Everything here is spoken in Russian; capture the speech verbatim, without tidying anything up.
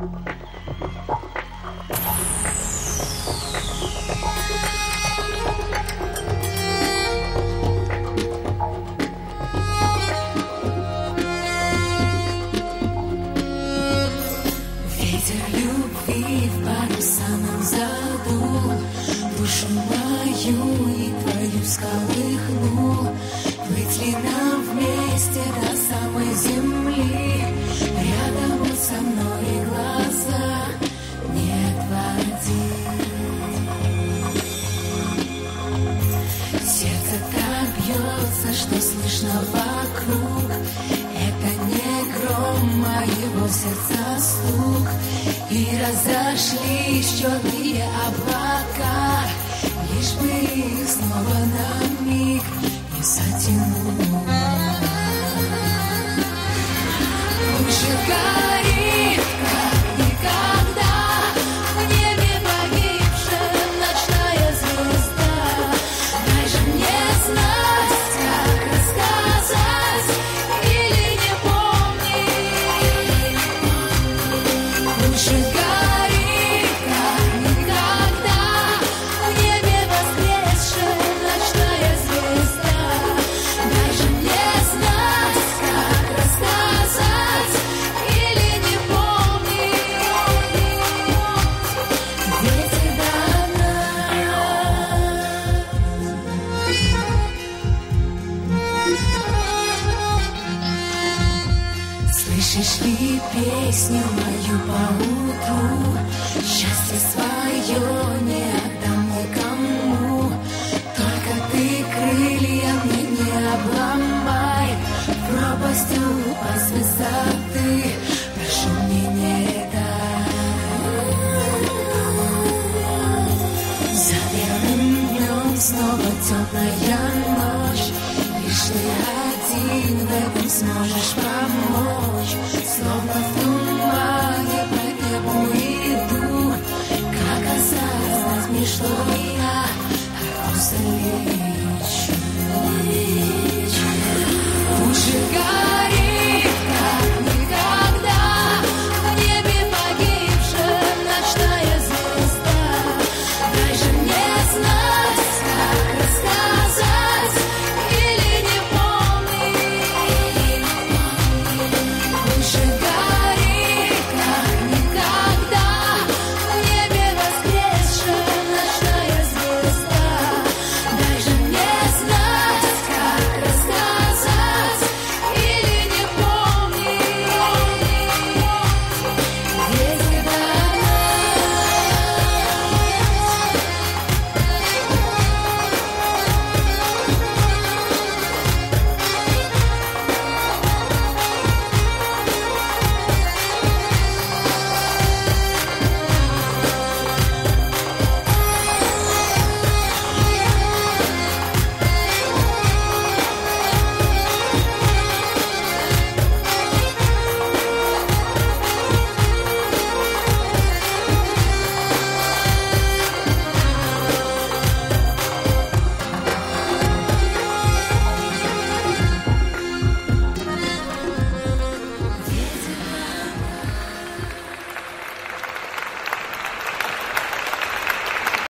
Ветер любви в парусном задул душу мою и твою всколыхнул. Плыть ли нам вместе до самой земли? Рядом вот со мной глаза не отводи. Сердце так бьется, что слышно вокруг. Это не гром моего сердца стук. И разошлись черные облака, лишь бы их снова на миг не затянуть. Лучше горит, как никогда, в небе погибшая ночная звезда. Дай же мне знать, как рассказать или не помнить. Лучше горит, как никогда, в небе воскресшая ночная звезда. Дай же мне знать, как рассказать или не помнить. Ведь это она. Слышишь ли песню мою поутру? Счастье свое не